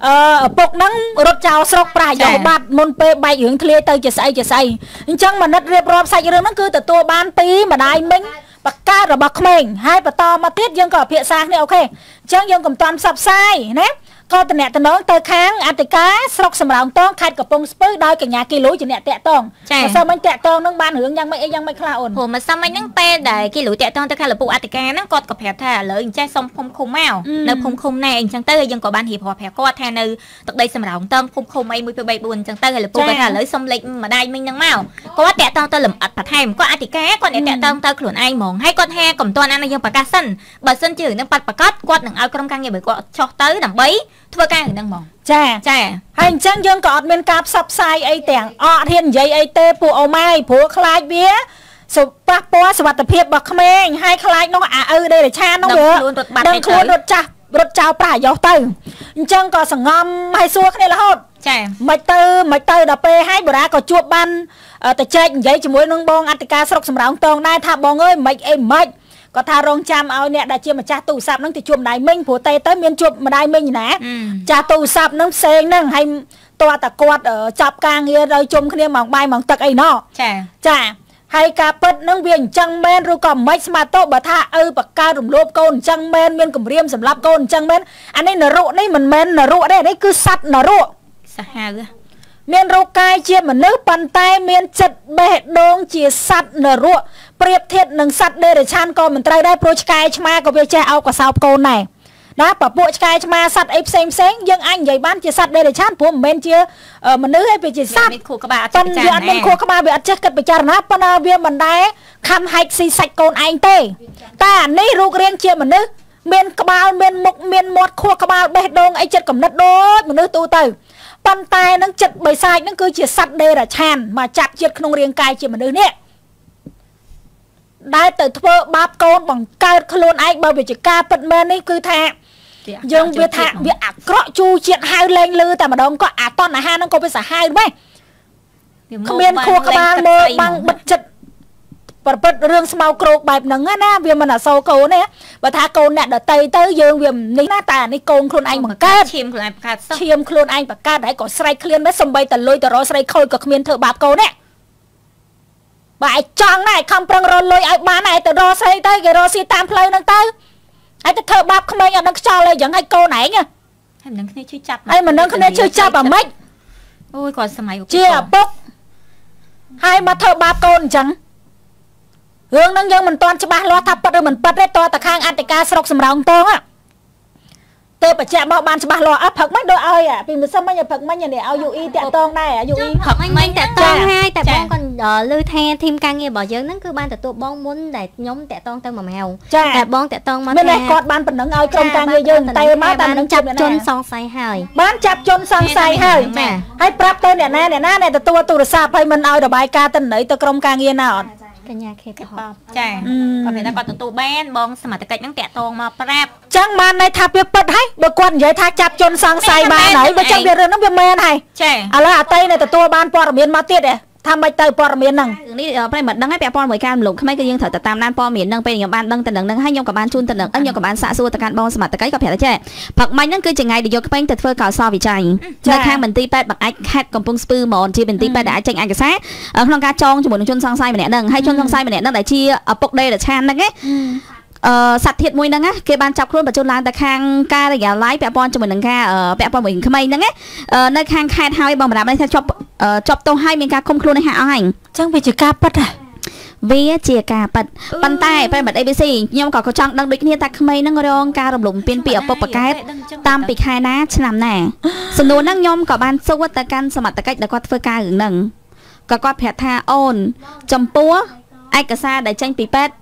bọc nắng rốt chào sọc prai dầu bát môn pe bay hướng thề tớiจะใส่จะใส่chẳng mà nứt riệp rọpใส่เรื่องนั้นคือแต่ตัวบ้านปีมาได้มิ้งปากการะบักเมงให้ปะตอมาเทียดยังกับเพียซางเนี่ยโอเคจังยังกับตอนสับไส้นะก็แต่เนี่ยแต่น้องเตยค้างอัติกาสลกสมรองต้องขัดกับปงสปื้ได้กับยากิโลจะเนี่ยแตะต้องแต่สมัยแตะต้องน้องบ้านเหืองยังไม่ยังไม่คลาอ่อนโหมาสมัยนั่งเปย์ได้กิโลแตะต้องแต่ขัดหรือปูอัติกานั่งกอดกับแผลแท้เลยใจสมคมคมแมวในคมคมแน่จังเตยยังกับบ้านหีบหัวแผลก็แทนในตักได้สมรองต้องคมคมไอ้มือไปใบบุญจังเตยหรือปูไปขัดเลยสมเล็กมาได้มิ่งยังแมวก็ว่าแตะต้องเตยหลุมอัดผัดไทยก็อัติกาก่อนเนี่ยแตะต้องเตยขลุ่นไอ้มองให้ก้อนแห่กับตัวนั้นยังปากกาสั้นบัดสั้นจืดนั่งปัดปากกัดกอดหนึ่งเอากรมกางเงียบก็ชอกเตยดับใบทั่วกางนั่งมองจ้าจ้าให้จังยังกอดเมนกาบซับไซไอแต่งอ้อเทียนใหญ่ไอเตปูเอาไม้ผัวคลายเบี้ยสุปะปัวสวัสดิเพียบบักเมงให้คลายน้องอ่ะเออได้เลยชาน้องเบ้อดังครัวรถจ้ารถเจ้าป่ายาวเตยจังก็สังงอมให้ซัวนี่ละฮอดจ้าไม่เตยไม่เตยดับเปให้บุราก็จวบบันแต่เจ๊ใหญ่จมวยน้องบองอัติกาสลกสมรองตองได้ถ้าบองเอ้ยไม่เอ็มไม่ก็ทารองจำเอาเนี่ยได้เชื่อมาจ่าตู้ซับนั่งติดจุ่มได้มิ่งผัวเตยเตยเมียนจุ่มมาได้มิ่งนะจ่าตู้ซับนั่งเซงนั่งให้ตัวตะกวดเออจับกางเงี้ยเราจุ่มគ្នាมองใบมองตะไอ้นอจ้าจ้าให้กาเปิดนั่งเวียนจังแมนรู้ก่อนไม่สมาโตบ่ท่าเออปากกาหลุมโลบโกนจังแมนเมียนกลุ่มเรียมสำหรับโกนจังแมนอันนี้นรุนี่มันแมนนรุได้นี่คือสัตว์นรุสหายเมียนรูกายเจียมันนึกปันไตเมียนจัดเบะดงเจียสัตว์นรุเปรียบเทียบหนึ่งสัตว์เดรัจฉานก็มันไตรได้โปรชกายชมาก็เบียแจเอากระสอบโกนไหนนะปะโปรชกายชมาสัตว์ไอ้เซ็งเซ็งยังอันใหญ่บ้านเจียสัตว์เดรัจฉานผมเมนเจียเออมันนึกให้ไปเจียสัตว์ปันเบียมันโคกมาเบียจักกันไปจารณะปนาเบียมันได้คำให้ซีสัตว์โกนไอเต้แต่นี่รูกเรียงเจียมันนึกเมียนกบาลเมียนมุกเมียนหมดโคกบาลเบะดงไอจัดกับนัดโดดมันนึกตูเตยปันไตนั่งจัดใบทรายนั่นคือเจียสัตว์เดรัจฉานมาจัดเจียขนมเรียงกายเจียมันนึกเนี่ยได้แต่เธอบาปโกนบังการขลุ่นไอ้บาวิจิกาปัดแม่นี่คือแท้ยังเวียแท้เวียอักเกาะจูเจียนหายแรงลือแต่มาดองก็อาตอนไหนฮะนั่งก็ไปสาหายไหมขมิ้นครัวกระบาลเมื่อบังบัดจัดปัดปัดเรื่องสมาโกรกแบบหนังนะเวียมันอะโซโกเนี่ยบัดท่าโกนเนี่ยเดาเตยเตยยังเวียนี่หน้าตาในโกนขลุ่นไอ้บังการเชียมขลุ่นไอ้บังการเชียมขลุ่นไอ้บังการได้ก็ใส่เคลียนได้สมบัยแต่ลอยแต่รอใส่คอยกับขมิ้นเธอบาปโกเนี่ยบ่ายจังไหนคำปรังรอนลอยไอ้บ้านไหนแต่รอใส่เต้แกรอซีตามเพลย์นั่งเต้ไอ้แต่เธอบาปขโมยอย่างนักจอเลยอย่างไอ้โกไหนเนี่ยไอ้มันนั่งคนนี้ช่วยจับไอ้มันนั่งคนนี้ช่วยจับอ่ะไม่โอ้ยก่อนสมัยเจี๊ยบปุ๊กให้มาเธอบาปโกนจังเรื่องนั่งยังมันตอนจะบ้าล้อทับปัดเลยมันปัดได้ตัวตะข้างอันติกาสลกสมรองตองอ่ะเตยปัจเจกบอกบานจะบ้าล้ออ่ะผักไม่โดนเอ้ยอ่ะปีมันซ้ำไม่อย่าผักไม่อย่าเนี่ยเอาอยู่อีแต่ตองได้อ่ะอยู่อีผักไม่แต่ตองให้แต่บ้องcònลือแทนทีมการเงียบบอกเยอะนั่นคือบ้านแต่ตัวบ้องมุ้นแต่ย้อมแต่ตองเติมมาแมวแต่บ้องแต่ตองมาไม่ได้กอดบ้านเป็นหนังเอากรมการเงียยืนเตยมาแต่หนังจับจนซองไซหายบ้านจับจนซองไซหายให้ปรับเตยเนี่ยแน่เนี่ยน่าเนี่ยแต่ตัวตุรศาสตร์ให้มันเอาดอกใบกาตันไหนตัวกรมการเงียน่ะกัญญาเคปอใช่ก็เป็นแต่ก่อนตัวแบนบองสมัยตะไคร้ตั้งแต่ตองมาแปรบจังมันในทับเปียปิดให้บกวนใหญ่ทักจับจนสังไซบ้านไหนไปจังเบียร์เรื่องน้ำเบียร์แมนให้ใช่อะไรอะเต้ในแต่ตัวบ้านปอร์เมียนมาเตี้ยเด้ทำไมเตยปอร์เมียนนั่งนี่ไปเหมือนดังให้แปะปอนเหมือนกันหลงทำไมก็ยังเถิดแต่ตามด้านปอร์เมียนนั่งเป็นอย่างบ้านดังแต่หนึ่งนั่งให้ยงกับบ้านชุนแต่หนึ่งเอ้ยยงกับบ้านสะสูตะการบองสมัยตะไคร้กับแผลใช่ผักไม้นั่นคือจังไงเดี๋ยวก็เป็นแต่เฟื่อก่อซอวิจัยในข้างบันตีแปดบักไอ้แคทกับปุ้งสปือหมอนที่บันตีแปดได้จังไอ้กระแสเออพลังการจองจมูกชนซองไซมาเนี่ยนั่งให้ชนซองไซมาเนี่ยนั่งได้ชี้ปกเดย์แต่ชานนั่งไงสัตว์เทียดมวยนั่งอะเก็บบ้านจับครุ่นปัจจุบันแต่ข้างกาอะไรอย่างไรแปะปอนจมูกนั่งแค่แปะปอนเหมือนขมายนั่งไงในข้างแค่เท้าไอ้บอมแบบนี้ชอบจบตรงให้มีการคมครูในหาเอาจังไปจะกาปัดอะเวียเจียกาปัดปันใต้ไปแบบเอบีซียอมก่อเขาจังดังด้วยเนี่ยตักขมายนั่งรองการรบหลุมเปลี่ยนเปียกปกปะแก๊สตามปีกไฮนะฉลามแหน่สนุนนั่งยอมก่อบ้านสู้วัตการสมัติตะกัดแล้วก็เฟื่อการหรือหนึ่งก็ก็แผดท่าโอนจำปัวไอ้กระซ่าได้จังปีเป็ด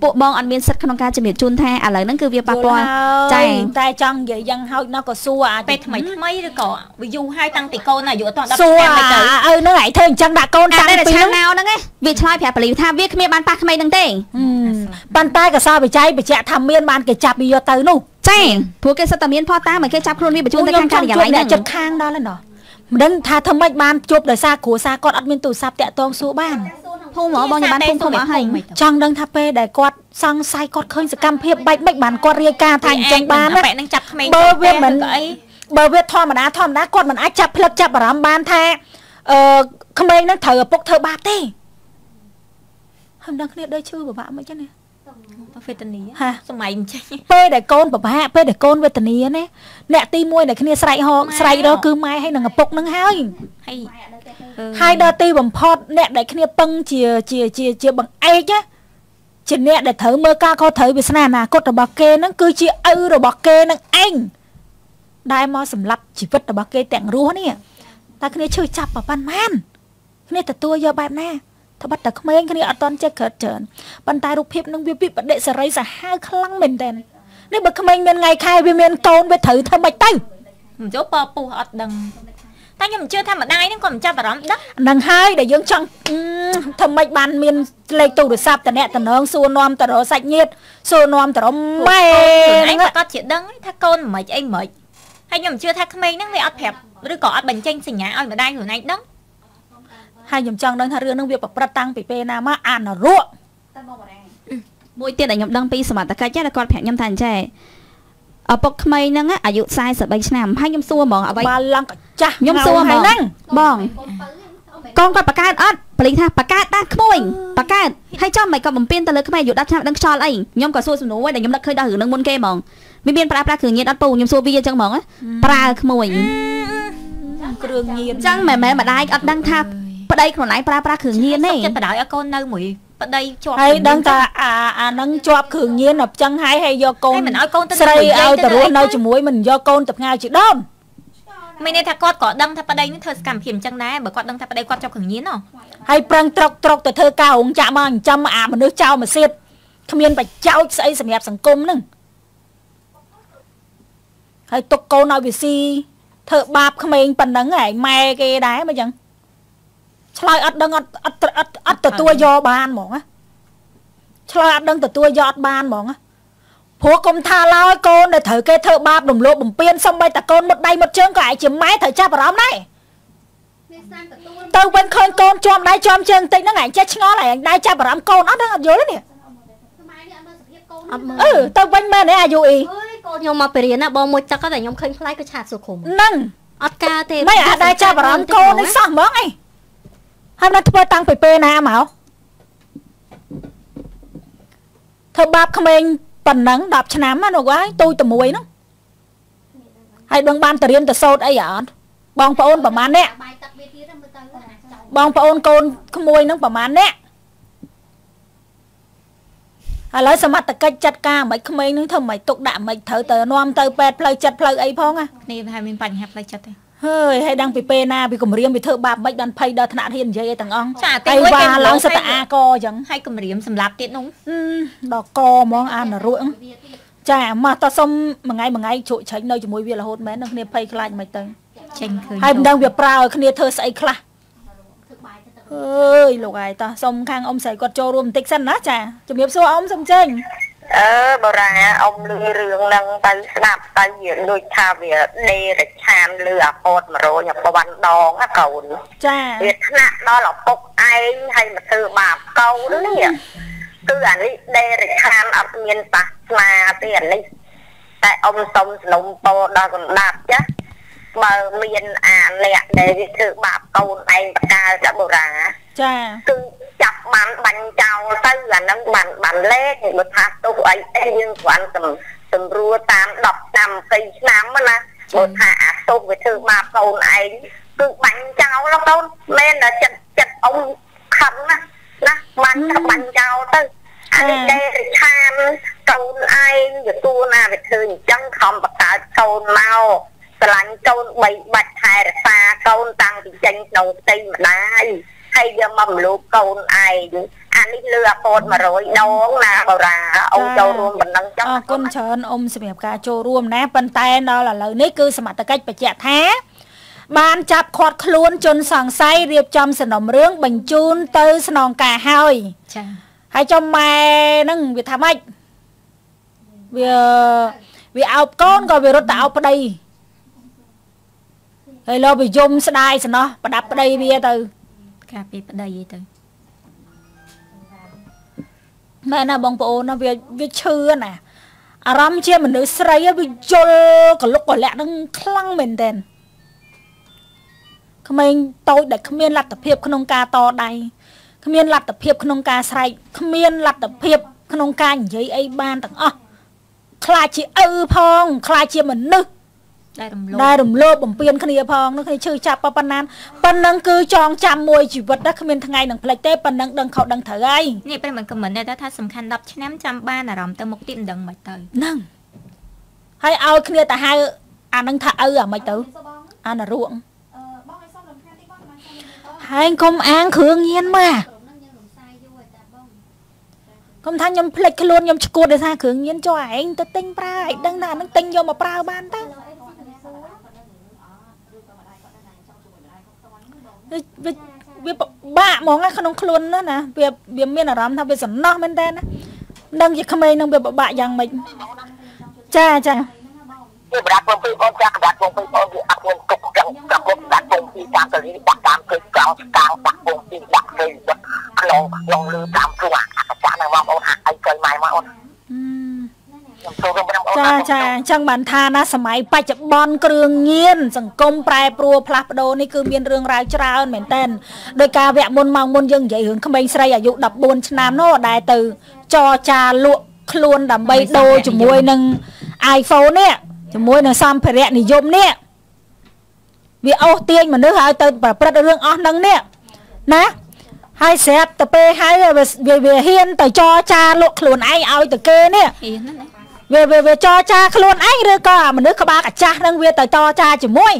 ពួកបងអត់មានសិទ្ធិក្នុងការជំរាបជូនថាឥឡូវហ្នឹងគឺវាប៉ះពាល់ចាតែចង់និយាយយ៉ាងហោចណាស់ក៏សួរអាចពេលថ្មីថ្មីឬក៏វាយូរហើយតាំងពីកូនអាយុអត់ដល់ដប់ឆ្នាំទៅឪហ្នឹងឯងធ្វើអញ្ចឹងដាក់កូនតាំងពីឆ្នាំណាហ្នឹងឯងវាឆ្លើយប្រាប់ប៉លីថាវាគ្មានបានប៉ះក្មេងហ្នឹងទេប៉ុន្តែក៏សោបច្ច័យបញ្ជាក់ថាមានបានគេចាប់វាយកទៅនោះចាព្រោះគេសិតតែមានផតាមកគេចាប់ខ្លួនវាបញ្ជូនទៅខាងការិយាល័យហ្នឹងចិត្តខាងដល់ហើយណោះមិនដឹងថាធ្វើម៉េចបានជប់ដោយសារគ្រួសារគាត់អត់មានទូរស័ព្ទតាក់ទងសួរបានភូមិបងញ៉ាំបានភូមិភូមិអស់ហើយចង់ដឹងថាពេលដែលគាត់សង្ស័យគាត់ឃើញសកម្មភាពបែកមិនបានគាត់រាយការណ៍ថាអញ្ចឹងបានណាបែកនឹងចាប់ក្មេងបើវាមិនអីបើវាធម្មតាធម្មតាគាត់មិនអាចចាប់ផ្លឹកចាប់អារម្មណ៍បានថាអឺក្មេងនឹងត្រូវឪពុកធ្វើបាបទេហើយដឹងគ្នាដូចឈឺពិបាកមិនចឹងណាវេទនាសម័យអញ្ចឹងពេលដែលកូនពិបាកពេលដែលកូនវេទនាណាអ្នកទីមួយដែលគ្នាស្រែកហកស្រែករកគឺម៉ែហើយនឹងឪពុកនឹងហើយហើយហើយដល់ទីបំផុតអ្នកដែលគ្នាពឹងជាជាជាជាបង្អែកជាអ្នកដែលត្រូវមើលការខុសត្រូវវាសនាអនាគតរបស់គេនឹងគឺជាឪរបស់គេនឹងឯងដែលមកសម្លាប់ជីវិតរបស់គេទាំងរស់នេះតែគ្នាឈឺចាប់ប៉ុណ្ណាគ្នាទទួលយកបែបណាត្បិតតែក្មេងគ្នាអត់តន់ចេះក្រិតច្រើនប៉ុន្តែរូបភាពនឹងវាពិបដិសេរីសាហាវខ្លាំងមែនតើនេះបើក្មេងមានថ្ងៃខែវាមានកូនវាត្រូវធ្វើម៉េចទៅមិនចូលប៉ពុះអត់ដឹងតែខ្ញុំជឿថាម្ដាយហ្នឹងក៏មិនចាប់អារម្មណ៍ដឹងនឹងហើយដែលយើងចង់ធ្វើម៉េចបានមានលេខទូរស័ព្ទតំណែងតំណងសួរនាំទៅរកសាច់ញាតិសួរនាំទៅរកម៉ែហ្នឹងគាត់ជាដឹងថាកូនមិនអីមិនហើយខ្ញុំជឿថាក្មេងហ្នឹងវាអត់ប្រាប់ឬក៏អត់បញ្ចេញសញ្ញាឲ្យម្ដាយខ្លួនឯងដឹងហើយខ្ញុំចង់ដឹងថារឿងហ្នឹងវាប្រព្រឹត្តតាំងពីពេលណាមកអានរកមួយទៀតដែលខ្ញុំដឹងពីសមត្ថកិច្ចគាត់ប្រាប់ខ្ញុំថាអញ្ចេះឪពុកក្មេងហ្នឹងអាយុสี่สิบបីឆ្នាំហើយខ្ញុំសួរហ្មងអ្វីបាឡើងក៏ចាស់ខ្ញុំសួរហ្មងបងកូនគាត់បកើតអត់ប៉លីថាបកើតដែរក្មួយបកើតហើយចាំមិនក៏បំពេញទៅលើក្មេងអាយុដប់ឆ្នាំដឹងខ្យល់អីខ្ញុំក៏សួរសំណួរដែលខ្ញុំនឹកឃើញដល់រឿងហ្នឹងមុនគេហ្មងមានមានប្រើប្រាស់គ្រឿងញៀនអត់ពូខ្ញុំសួរវាអញ្ចឹងហ្មងប្រើក្មួយគ្រឿងញៀនអញ្ចឹងមិនមែនម្ដាយអត់ដឹងថាប្តីខ្លួនឯងប្រើប្រាស់គ្រឿងញៀនទេចិត្តបដ ாய் ឲ្យកូននៅមួយប្តីជាប់ហើយដឹងថាអាអានឹងជាប់គ្រឿងញៀនអញ្ចឹងហើយហើយយកកូនមិនឲ្យកូនទៅស្រីឲ្យទៅរស់នៅជាមួយមិនយកកូនទៅផ្ញើជាដើមមានន័យថាគាត់ក៏ដឹងថាប្តីនឹងធ្វើសកម្មភាពអញ្ចឹងដែរបើគាត់ដឹងថាប្តីគាត់ជាប់គ្រឿងញៀនហ៎ហើយប្រឹងត្រុកត្រុកទៅធ្វើការរងចាក់មកចិញ្ចឹមអាមនុស្សចោលមកសៀតគ្មានបច្ចោចស្អីសម្រាប់សង្គមហ្នឹងហើយទុកកូនឲ្យវាស៊ីធ្វើបាបក្មេងប៉ុណ្ណឹងឯងម៉ែគេដែរមិនអញ្ចឹងឆ្លើយអត់ដឹងអត់អត់អត់អត់ទទួលយកបានហ្មងណាឆ្លើយអត់ដឹងទទួលយកអត់បានហ្មងណាព្រោះកុំថាឡើយកូនដែលត្រូវគេធ្វើបាបរំលោភបំពានសំបីតែកូនមុតដៃមុតជើងក៏អាចជាម៉ែត្រូវចាប់អារម្មណ៍ដែរទៅវិញឃើញកូនជាប់ដៃជាប់ជើងតិចហ្នឹងឯងចេះឆ្ងល់ឯងដៃចាប់អារម្មណ៍កូនអត់ដឹងអត់យល់ទេនេះអឺទៅវិញមែនទេអាយុអីកូនខ្ញុំមកបរៀនណាបងមួយទឹកតែខ្ញុំឃើញផ្លែក៏ឆាតសុខុំហ្នឹងអត់ការទេមិនអាចដៃចាប់អារម្មណ៍កូននេះសោះហ្មងអីហើយមកធ្វើតាំងពីពេលណាមកធ្វើបាបក្មេងប៉ុណ្ណឹងដប់ឆ្នាំណាលោកហើយទូចតែមួយហ្នឹងហើយដឹងបានទៅរៀនទៅសូត្រអីអត់បងប្អូនប្រហែលអ្នកបងប្អូនកូនក្មួយហ្នឹងប្រហែលអ្នកឥឡូវសមត្ថកិច្ចចាត់ការមិនក្មេងហ្នឹងធ្វើមិនទុកដាក់មិនត្រូវទៅនាំទៅពេទ្យផ្លូវចិត្តផ្លូវអីផងណានេះវាមានបញ្ហាផ្លូវចិត្តទេហើយហើយដឹងពីពេលណាពីគម្រាមវាធ្វើបាបមិនបានភ័យដល់ថ្នាក់ហ៊ាននិយាយអីទាំងអង្គចាតែមួយគេឡើងសិតអាកអញ្ចឹងហើយគម្រាមសម្រាប់ទៀតនោះដល់កហ្មងអានរក់ចាមកតសុំមួយថ្ងៃមួយថ្ងៃជ្រក់ច្រាញ់នៅជាមួយវារហូតមែននឹងគ្នាភ័យខ្លាចមិនទៅចេញឃើញហើយមិនដឹងវាប្រើឲ្យគ្នាធ្វើស្អីខ្លះអើយលោកហើយតោះសុំខាងអ៊ំស្រីគាត់ចូលរួមបន្តិចសិនណាចាជំរាបសួរអ៊ំសុំចេញអឺបរាអ៊ំលឺរឿងហ្នឹងទៅស្ដាប់ទៅវាដូចថាវាដេរឆានលឺអាពតមករញបវ៉ាន់ដងណាកូនចាវាថ្នាក់ដល់ឪពុកឯងហើយមកធ្វើបាបកូននេះគឺអានេះដេរឆានអត់មានប៉ះស្មាទេអានេះតែអ៊ំសុំสนុំពោដល់កណ្ដាប់ចាបើមានអាអ្នកដែលវាធ្វើបាបកូនឯងបកាលបរាចាគឺចាប់បានបាញ់ចោលទៅអាហ្នឹងបានបានលេខបើថាទោះអីអីយើងគ្រាន់តែសម្រួលតាមដប់ឆ្នាំពីរឆ្នាំណាបើថាអាទោះវាធ្វើបាបកូនឯងគឺបាញ់ចោលកូនមែនតែចិត្តចិត្តអ៊ំខឹងណាណាបាញ់បាញ់ចោលទៅអានេះដែលឆានកូនឯងទទួលណាវាធ្វើអញ្ចឹងខំបកើតកូនមកស្រឡាញ់កូនបីបាច់ថែរក្សាកូនតាំងពីចេញក្នុងផ្ទៃម្ដាយហើយយកមកម្លូបកូនឯងអានេះលឺអាកូនmột trămដងណាបរាអូនចូលរួមប៉ុណ្ណឹងចឹងអរគុណច្រើនអ៊ំសម្រាប់ការចូលរួមណាប៉ុន្តែដល់ឥឡូវនេះគឺសមត្ថកិច្ចបញ្ជាក់ថាបានចាប់ឃាត់ខ្លួនជនសង្ស័យរៀបចំសំណុំរឿងបញ្ជូនទៅស្នងការហើយចាហើយចំម៉ែហ្នឹងវាថាម៉េចវាវាអោបកូនក៏វារត់ទៅអោបប្តីហើយលោកវាយំស្ដាយស្នោះប្រដាប់ប្តីវាទៅការពីប្តីទៅមែនណាបងប្អូនណាវាវាឈឺណាអារម្មណ៍ជាមនុស្សស្រីវាយល់កលុកកលាក់ហ្នឹងខ្លាំងមែនតើក្មេងតូចដែលគ្មានលទ្ធភាពក្នុងការតដៃគ្មានលទ្ធភាពក្នុងការស្រែកគ្មានលទ្ធភាពក្នុងការនិយាយអីបានទាំងអស់ខ្លាចជាឪផងខ្លាចជាមនុស្សដែលរំលោភដែលរំលោភបំពានគ្នាផងនោះគ្នាឈឺចាប់ប៉ុណ្ណាប៉ុណ្ណឹងគឺចងចាំមួយជីវិតណាគ្មានថ្ងៃនឹងផ្លេចទេប៉ុណ្ណឹងដឹងខុសដឹងត្រូវហើយនេះប្រិមមិនខមមិនដែរថាសំខាន់ដប់ឆ្នាំចាំបានអារម្មណ៍ទៅមុខទៀតមិនដឹងមិនទៅហ្នឹងហើយឲ្យគ្នាទៅហៅអានឹងថាឪអាមិនទៅអានរួងហើយកុំអាងគ្រឿងញៀនមកកុំថាខ្ញុំភ្លេចខ្លួនខ្ញុំឈួតដោយសារគ្រឿងញៀនចុះឯងទៅទិញប្រើឯងដឹងថានឹងទិញយកមកប្រើបានទៅវាវាបាក់ហ្មងក្នុងខ្លួនណាណាវាវាមានអារម្មណ៍ថាវាសំណោះមែនតើណាដឹងជាក្មេងនឹងវាពិបាកយ៉ាងម៉េចចាចាវាប្រាប់បងពីអូនចាក់ក្តាប់បងពីអូនវាអត់មានទុកចឹងចាប់បងដាក់បងពីតាមទៅដាក់តាមគឺកោស្កាងដាក់បងពីដាក់ទៅក្នុងក្នុងលឺតាមព្រោះអាចាក់នៅមកអូនហាក់អីក្រោយម៉ែមកអូនចាចាអញ្ចឹងបានថាណាសម័យបច្ចុប្បន្នគ្រឿងញៀនសង្គមប្រែប្រួលផ្លាស់ប្ដូរនេះគឺមានរឿងរ៉ាវច្រើនមែនតើដោយការវគ្គមុនម៉ោងមុនយើងនិយាយរឿងក្មេងស្រីអាយុ14ឆ្នាំនោះដែលទៅចរចាលក់ខ្លួនដើម្បីដូរជាមួយនឹង iPhone នេះជាមួយនឹងសម្ភារៈនិយមនេះវាអូសទាញមនុស្សឲ្យទៅប្រព្រឹត្តរឿងអស់ហ្នឹងនេះណាហើយស្រាប់ទៅពេលហើយវាវាហ៊ានទៅចរចាលក់ខ្លួនឯងឲ្យទៅគេនេះវាវាវាចរចាខ្លួនឯងឬក៏មនុស្សក្បាលកាចាស់ហ្នឹងវាទៅចរចាជាមួយ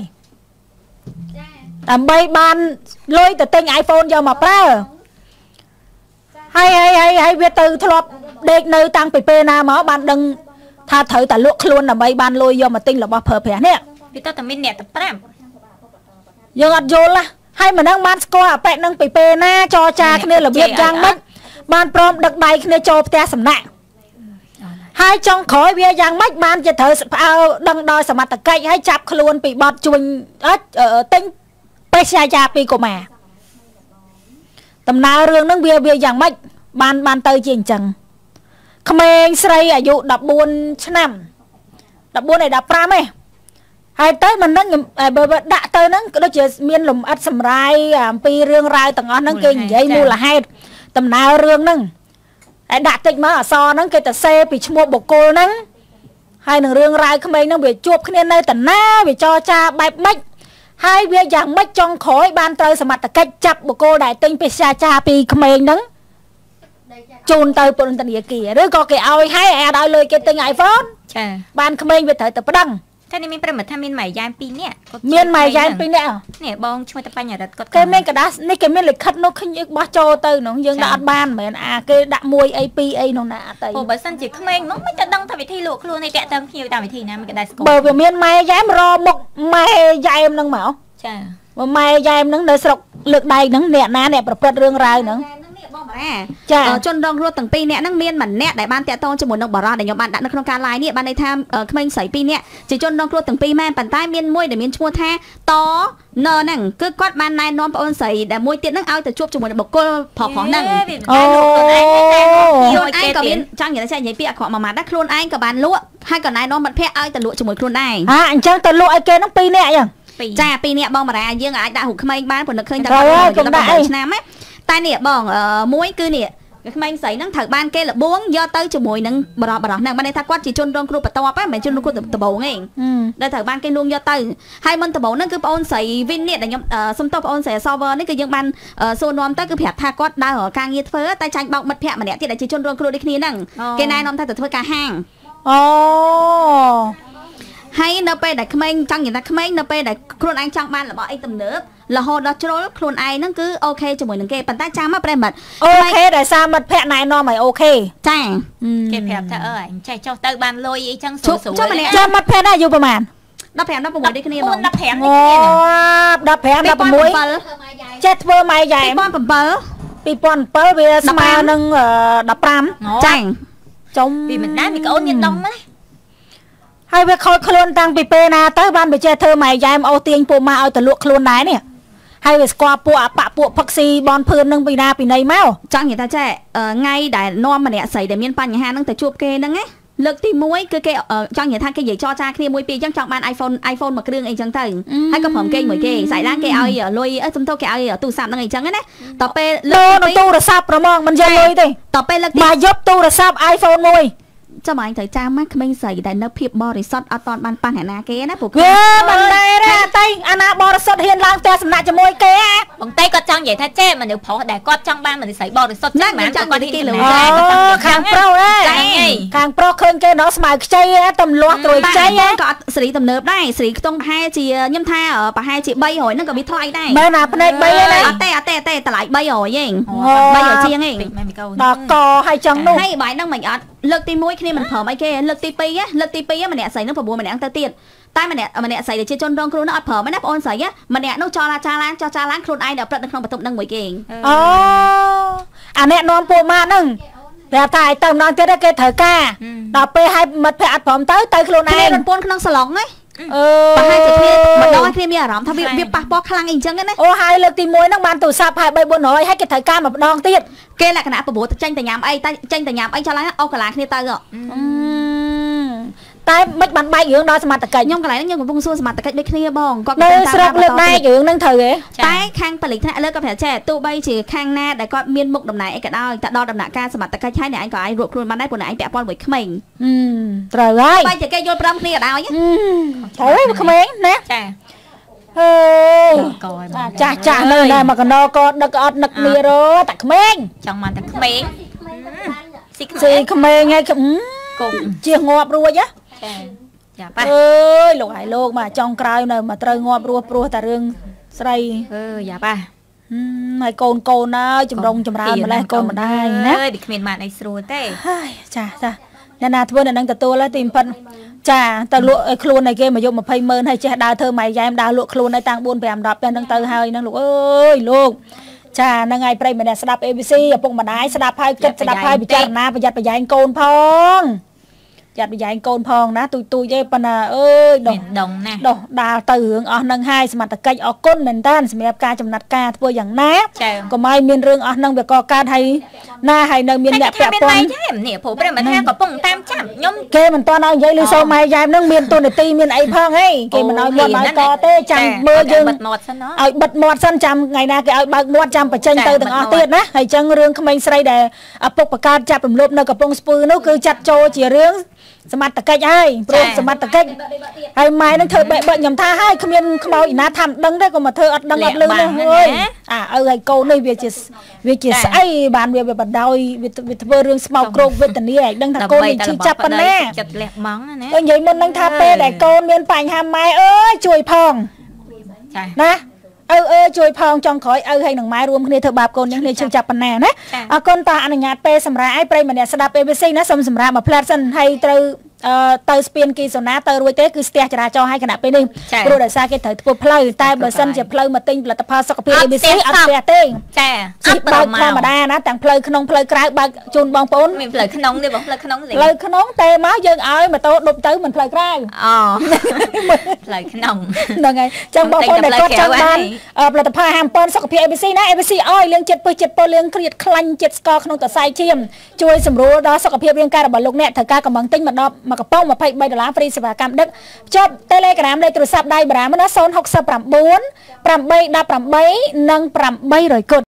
ដើម្បីបានលុយទៅទិញ iPhone យកមកប្រើហើយហើយហើយហើយវាទៅធ្លាប់ដេកនៅតាំងពីពេលណាមកបានដឹងថាត្រូវតែលក់ខ្លួនដើម្បីបានលុយយកមកទិញរបស់ប្រើប្រាស់នេះវាទៅតែមានអ្នកទៅប្រាប់យើងអត់យល់ណាហើយមិនដឹងបានស្គាល់អាប៉ែកនឹងពីពេលណាចរចាគ្នារបៀបយ៉ាងម៉េចបានព្រមដឹកដៃគ្នាចូលផ្ទះសំណាក់ហើយចុងក្រោយវាយ៉ាងម៉េចបានជាត្រូវផ្អើដឹងដល់សមត្ថកិច្ចហើយចាប់ខ្លួនពីបទជួញអត់ទិញបេសកយាពីកុមារដំណើររឿងហ្នឹងវាវាយ៉ាងម៉េចបានបានទៅជាអញ្ចឹងក្មេងស្រីអាយុ14ឆ្នាំ14ដល់15ឯងហើយទៅមិនដឹងបើដាក់ទៅហ្នឹងក៏ដូចជាមានលំអិតសម្រាយអំពីរឿងរ៉ាវទាំងអស់ហ្នឹងគេនិយាយមូលហេតុដំណើររឿងហ្នឹងហើយដាក់តិចមកអសរហ្នឹងគេទៅសេពីឈ្មោះបុគ្គលហ្នឹងហើយនឹងរឿងរ៉ាវក្មេងហ្នឹងវាជួបគ្នានៅតាណាវាចរចាបែបម៉េចហើយវាយ៉ាងម៉េចចុងក្រោយបានត្រូវសមត្ថកិច្ចចាប់បុគ្គលដែលទិញបេសកយាពីក្មេងហ្នឹងជូនទៅពន្ធនាគារឬក៏គេឲ្យហើយអាចឲ្យលុយគេទិញ iPhone ចាបានក្មេងវាត្រូវទៅប្តឹងតែនេះមានប្រិមត្តថាមានម៉ែយ៉ែមពីរនាក់មានម៉ែយ៉ែមពីរនាក់នេះបងឈ្មោះតបញ្ញរិទ្ធគាត់គេមានกระดาษនេះគេមានលិខិតនោះឃើញបោះចូលទៅនោះយើងដាក់អត់បានមែនអាគេដាក់មួយអីពីរអីនោះណាអត់ទៅអូបើសិនជាក្មេងនោះមិនតែដឹងថាវិធីលក់ខ្លួននេះតាក់ទងភ្ញៀវតាមវិធីណាមានកណ្ដាលស្គាល់បើវាមានម៉ែយ៉ែមរមុខម៉ែយ៉ែមហ្នឹងមកចាបើម៉ែយ៉ែមហ្នឹងនៅស្រុកលើកដៃហ្នឹងអ្នកណាអ្នកប្រព្រឹត្តរឿងរ៉ាវហ្នឹងបងបារាជនរងគ្រោះទាំងពីរនាក់ហ្នឹងមានម្នាក់ដែលបានតាក់ទងជាមួយនឹងបារោះដែលខ្ញុំបានដាក់នៅក្នុងការ live នេះបានន័យថាក្មេងស្រីពីរនាក់ជាជនរងគ្រោះទាំងពីរមែនប៉ុន្តែមានមួយដែលមានឈ្មោះថាតនហ្នឹងគឺគាត់បានណែនាំបងអូនស្រីដែលមួយទៀតហ្នឹងឲ្យទៅជួបជាមួយនឹងបុគ្គលប្រុសៗហ្នឹងអូខ្លួនឯងក៏មានចង់និយាយថានិយាយពីអាក្រក់មួយម៉ាត់ដែរខ្លួនឯងក៏បានលក់ហើយក៏ណែនាំមិត្តភ័ក្តិឲ្យទៅលក់ជាមួយខ្លួនដែរហ่าអញ្ចឹងទៅលក់ឲ្យគេហ្នឹងពីរនាក់អញ្ចឹងចាពីរនាក់បងបារាយើងអាចដាក់រូបក្មេងបានព្រោះនឹកឃើញតែគាត់ឆ្នាំណាតែនេះបងមួយគឺនេះក្មេងស្រីហ្នឹងត្រូវបានគេលបួងយកទៅជាមួយនឹងបរោះបរោះហ្នឹងបានន័យថាគាត់ជាជនរងគ្រោះបន្ទាប់ហ្នឹងមិនមែនជនរងគ្រោះដំបូងទេដែលត្រូវបានគេលួងយកទៅហើយមិនដំបូងហ្នឹងគឺបងអូនស្រីវិននេះដែលខ្ញុំសុំទោសបងអូនស្រី server នេះគឺយើងបានសួរនាំទៅគឺប្រាប់ថាគាត់ដើរការងារធ្វើតែចាញ់បោកមិត្តភ័ក្តិម្នាក់ទៀតដែលជាជនរងគ្រោះដូចគ្នាហ្នឹងគេណែនាំថាទៅធ្វើការហាងអូហើយនៅពេលដែលក្មេងចង់និយាយថាក្មេងនៅពេលដែលខ្លួនឯងចង់បានរបស់អីទំនើប là hồ đó trôi khuôn ai nó cứ ok cho mỗi lần kia bàn tay cha mà phải mật ok tại sao mật phe này nó mày ok cha cái phe thợ ơi chạy cho tới bàn lôi ý chăng sổ sổ cho mật phe này vôประมาณ đập phèm đập mũi đi cái này mà đập phèm đập phèm đập mũi chết vơ mày dài pon bầm bơ pi pon bơ về smile nâng đập pram chảnh trong vì mình đá bị ôn nhân đông đấy hay về khôi khôn tăng bị pe na tới ban bị che thơ mày dài em ô tiền po ma ao từ luộc khôn đái nè hay về qua po bạ po paxi bon phơn nâng bị na bị này máu chẳng người ta che ngay đại non mà nè xảy để miên pan nhà ha nâng tại chụp kê nâng ấy lực thì muối cứ kêu cho người ta cái gì cho cha kia muối pi chẳng chọn ban iPhone iPhone mà cái đường ấy chẳng thấy hay có phẩm kê mười kê xảy ra kê ai ở lôi ở trong thâu kê ai ở tủ sạp năng ấy chẳng ấy tập pe lô nó tu là sạp rồi mong mình chơi lôi đi tập pe lực mà giúp tu là sạp iPhone muối cho mà anh thấy cha mắt mình xảy đại nó phim bò thì sót ở toàn ban pan hải na kia nè bố ghê bằng tay ra tay anh à bò sót hiền lang te sầm nại cho môi kia bằng tay có trong vậy thay che mà nếu phỏ để có trong ban mình xảy bò thì sót chắc mà trong con kia lửa khang pro đấy khang pro khơi kia nó smile chay tầm loa rồi chay có xử tầm nớp đây xử tông hai chị nhâm tha ở bà hai chị bay hồi nó có bị thoai đây bên nào bên đây bay đây tè tè tè tè lại bay hồi vậy bay ở chiêng ấy đỏ cò hay trắng luôn hay bài năng mình ở lực tim mũi khi mình phở mấy kia lực tim pi á lực tim pi á mà nè xảy nó phở bùa mà nè ăn tơ tiền tay mà nè mà nè xảy để chia chôn đông kêu nó phở mấy nắp ôn xảy á mà nè nó cho là cha láng cho cha láng kêu ai đập được không bật tụng năng mũi kia oh à nè non po ma nâng đẹp tài tầm non tới đây cái thời ca đọc pe hai mật phải ăn phở tới tới kêu ai mình pôn không salon ấy bà hai chị kia mà đôi khi mi ở rắm thằng việc việc bạc bó khăng hình chân ấy ô hai lực tim mũi năng ban tủ sạp hai bay buồn nói hay cái thời ca mà đòn tiền kia là cái nạp bố tranh từ nhà ai tay tranh từ nhà anh cho láng ô cả láng kia tay rồi tay mấy bạn bay dưỡng đó xem mặt cái nhung cái này nhưng mà vung xuôi xem mặt cái kia bong có cái sọc lực này dưỡng năng thử ấy tay khang balik thế lơ có phải trẻ tụ bay chỉ khang na để coi miên mục đầm này cái đo tại đo đầm nạ ca xem mặt cái trái này anh có ai ruột luôn ban đấy buồn này anh bẻ pon với mình trời ơi bay chỉ cây vô pram kia đào nhá trời ơi không mấy nè chà chà nơi này mà còn no con đực ọt nực mì rồi tặc mấy trong mà tặc mấy xì không mấy ngay cũng chia ngọt rồi á ơi lục hải luôn mà trong cày này mà trời ngọt rùa rùa ta rương say dạ ba mày côn côn á chùm rong chùm ra mà lại côn mà đây nè bị miền mạn này sưu thế chà chà nên là thưa là đang tự là tìm phân chà ta lụa khuôn này kia mà dùng một phay mơn hay che đào thơ mày em đào lụa khuôn này tăng buôn bèm đập bên đang từ hai năng lụa ơi luôn chà năng ngày pray mà để đạp a bê xê ở vùng mà đái đạp hai kết đạp hai bị chặt na bị giặt bị dạy côn phong giặt bị dạy côn phong ná tui tui với pan à ơi đồng đồng nè đồng đào từ hướng ở năng hai mà ta cây ở côn mình tan xem đẹp ca trong nát ca thưa dạng ná còn mai miền rương ở năng về co ca hay na hay năng miền đẹp đẹp toàn nè phổ bây mà theo có bông tam chạm nhóm kê mình to nói vậy lưu sâu mai dài năng miền tôi để ti miền ấy phong ấy kê mình nói một nói co tê chăm mưa dương ở bật mọt sân chăm ngày na cái ở bật mọt chăm phải tranh từ từng ở tiệt ná hay chân rương không anh say để ở bốc bạc ca chạm lụm lụm nơi cặp bông spur nó cứ chặt trôi chỉ rươngสมัติกายโปรสมัติกายไอ้ไม้นั่นเธอเบะเบะยำท่าให้ขมิ้นขมเอาอีน่าทำดังได้ก็มาเธออัดดังอัดลืมเลยเฮ้ยอ่ะเออไอ้โกนี่เวียจิสเวียจิสไอ้บานเวียแบบดาววิทวิทเวอร์เรื่องสมองโครกเวทนี้ไอ้ดังถ้าโกนี่ชื่อจับปันแน่จับแหลกมังนะเออใหญ่มันดังท่าเป้แต่โกเมียนป่ายหามไม้เอ้ยช่วยพองนะเออเออช่วยพองจองขอยเออให้หนังไม้รวมกันเธอบาปโกนยังเรียนชื่อจับปันแน่นะอ่ะคนตาอนุญาตเป้สำราไอ้เปรย์มันเนี่ยสดับเอเบซี่นะสมสำรามาพลาดสันให้เตอเตอร์สเปียนกีโซนาเตอร์รวยเต้คือสเตียจราจรให้ขนาดไปนึงโปรดักซาเกตเถิดพลายแต่เบอร์ซันจะพลายมาติ้งผลิตภัณฑ์สกปรกเอเบซี่อัพเตียเต้งสิบบาทธรรมดานะแต่พลายขนมพลายกลายบางจูนบางปนมีพลายขนมด้วยบอกพลายขนมสิพลายขนมเตะม้ายังเอามาโตดมเตอร์เหมือนพลายกลายอ๋อพลายขนมนั่นไงจังบางปนแต่ก็จังบ้านผลิตภัณฑ์แฮมเปิลสกปรกเอเบซี่นะเอเบซี่อ้อยเลี้ยงเจ็ดปีเจ็ดปอเลี้ยงเครียดคลันเจ็ดสกอร์ขนมต่อไซเชียมช่วยสำรวจดอสกปรกเรียงการระบาดโรคเนี่ยเถิดการกำลังติ้งมาดอมากระป้องมาไปใบดอลลาร์ฟรีสภากรรมดึกจบเตเลกรามเลยตรวจสอบได้บรามนะโซนหกสิบปรับบุญปรับใบดาปรับใบนังปรับใบรอยกด